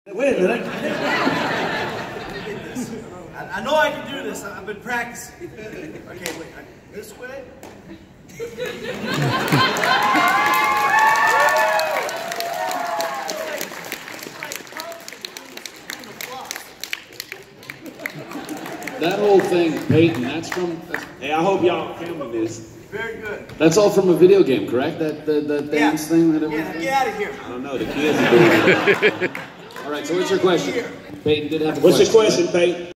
Wait a minute. I know I can do this. I've been practicing. Okay, wait. This way. That whole thing, Peyton, that's from... Hey, I hope y'all filming this. Very good. That's all from a video game, correct? That dance thing? That Get out of here. I don't know, the kids are doing it. All right, so what's your question? Peyton did have a What's question. your question, Peyton?